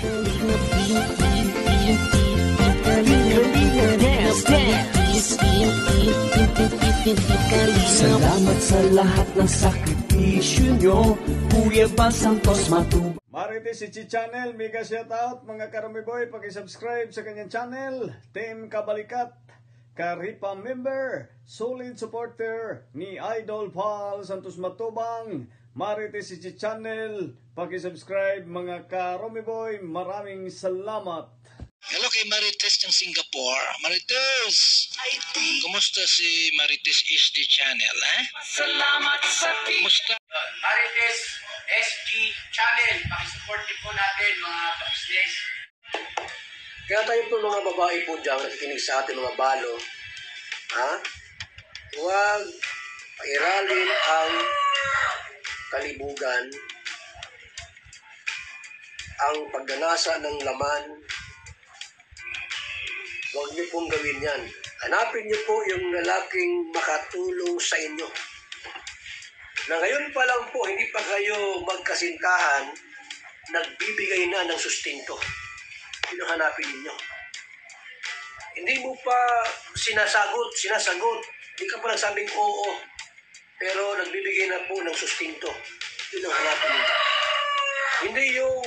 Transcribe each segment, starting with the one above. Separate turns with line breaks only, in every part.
Salamat sa lahat ng sakripisyo nyo, Kuya Val Santos Matubang.
Marites si Channel, mega shoutout mga Karami Boy, paki-subscribe sa kanyang channel. Team Kabalikat, Karipa member, solid supporter ni Idol Val Santos Matubang. Marites si Channel, paki-subscribe mga Karami Boy, maraming salamat.
Hello kay Marites ng Singapore. Marites! Kumusta si Marites SD Channel, eh?
Salamat sa
Kumusta?
Marites SG Channel. Pakisupport din po natin mga ka-business.
Kaya tayo po mga babae po dyan, nakikinig sa ating mga balo, huwag pairalin ang kalibugan, ang pagganasa ng laman. Huwag niyo pong gawin yan. Hanapin niyo po yung lalaking makatulong sa inyo. Na ngayon pa lang po, hindi pa kayo magkasintahan, nagbibigay na ng sustento. Sino hanapin ninyo? Hindi mo pa sinasagot. Hindi ka pa nagsabing oo. Pero nagbibigay na po ng sustento. Sino hanapin ninyo? Hindi yung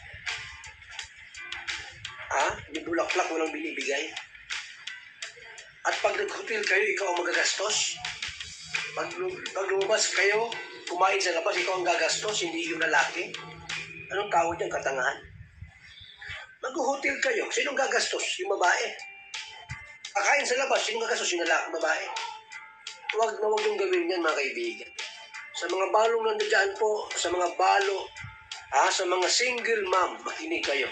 may bulaklak walang binibigay. At pag nag-hotel kayo, ikaw ang magagastos. Pag lumabas kayo, kumain sa labas, ikaw ang gagastos, hindi yung lalaki. Anong tawag niyan? Katangahan. Mag-hotel kayo, sinong gagastos? Yung babae. Kakain sa labas, sinong gagastos? Yung lalaki, babae. Huwag na huwag yung gawin yan, mga kaibigan. Sa mga balong nandiyan po, sa mga balo, sa mga single mom, makinig kayo.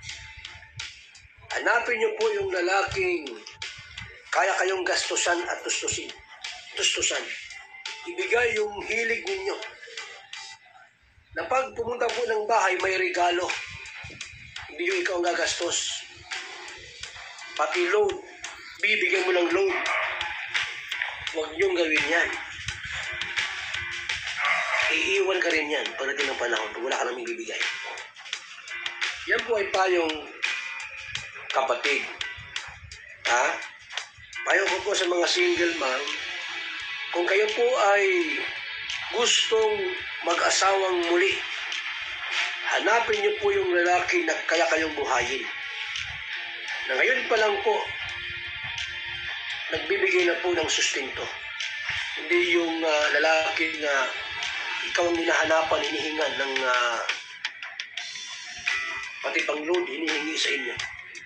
Hanapin niyo po yung lalaking kaya kayong gastusan at tustusan. Ibigay yung hilig ninyo. Na pag pumunta po ng bahay, may regalo. Hindi yung ikaw ang gagastos. Pati load. Bibigyan mo ng load. Huwag niyong gawin yan. Iiwan ka rin yan pagdating ng panahon pag wala ka namang bibigay. Yan po ay payong kapatid. Payo ko po sa mga single mom, kung kayo po ay gustong mag-asawang muli, hanapin niyo po yung lalaki na kaya kayong buhayin. Na ngayon pa lang po, nagbibigay na po ng sustento. Hindi yung lalaki na ikaw ang hinahanapan, hinihingan ng pati pang load, hinihingi sa inyo.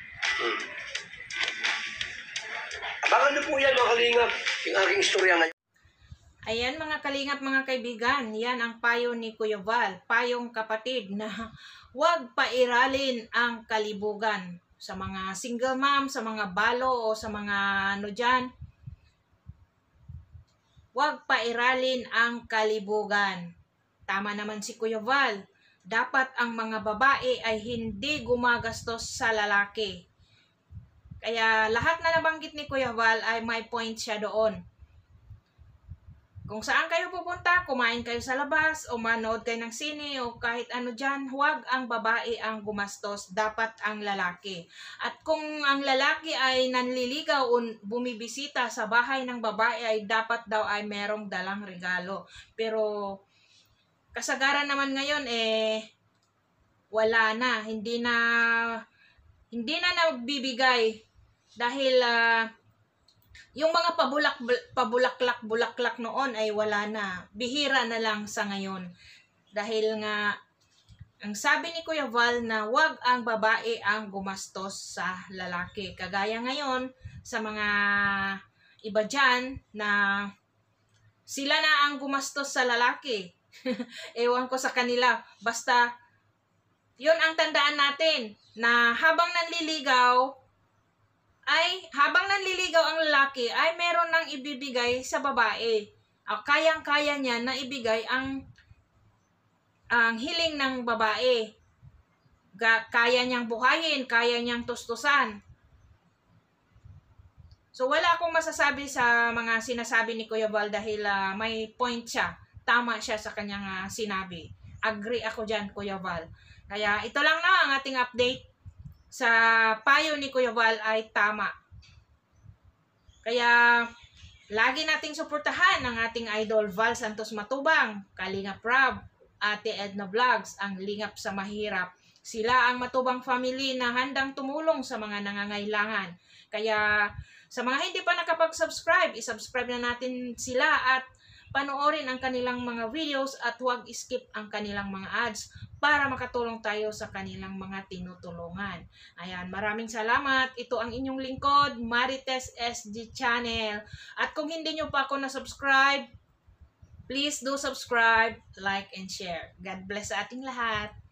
Abangan niyo po yan mga kalingap, yung aking istorya ngayon.
Ayan mga kalingap, mga kaibigan, yan ang payo ni Kuya Val, payong kapatid na huwag pairalin ang kalibugan. Sa mga single mom, sa mga balo o sa mga ano dyan, huwag pairalin ang kalibugan. Tama naman si Kuya Val, dapat ang mga babae ay hindi gumagastos sa lalaki. Kaya lahat na nabanggit ni Kuya Val ay may point siya doon. Kung saan kayo pupunta, kumain kayo sa labas o manood kayo ng sine o kahit ano dyan, huwag ang babae ang gumastos, dapat ang lalaki. At kung ang lalaki ay nanliligaw o bumibisita sa bahay ng babae ay dapat daw ay merong dalang regalo. Pero kasagaran naman ngayon wala na, hindi na nagbibigay. Dahil yung mga pabulaklak noon ay wala na. Bihira na lang sa ngayon. Dahil nga, ang sabi ni Kuya Val na wag ang babae ang gumastos sa lalaki. Kagaya ngayon sa mga iba dyan na sila na ang gumastos sa lalaki. Ewan ko sa kanila. Basta, yun ang tandaan natin na habang nanliligaw ang lalaki ay meron nang ibibigay sa babae. Kayang-kaya niya na ibigay ang hiling ng babae. Kaya niyang buhayin, kaya niyang tustusan. So wala akong masasabi sa mga sinasabi ni Kuya Val dahil may point siya. Tama siya sa kanyang sinabi. Agree ako dyan, Kuya Val. Kaya ito lang na ang ating update. Sa payo ni Kuya Val ay tama. Kaya lagi nating suportahan ang ating idol Val Santos Matubang, Kalingap Rab, Ate Edna Vlogs, ang Lingap sa Mahirap. Sila ang Matubang family na handang tumulong sa mga nangangailangan. Kaya sa mga hindi pa nakapag-subscribe, isubscribe na natin sila at panoorin ang kanilang mga videos at huwag skip ang kanilang mga ads para makatulong tayo sa kanilang mga tinutulungan. Ayan, maraming salamat. Ito ang inyong lingkod, Marites SG Channel. At kung hindi nyo pa ako na-subscribe, please do subscribe, like, and share. God bless sa ating lahat.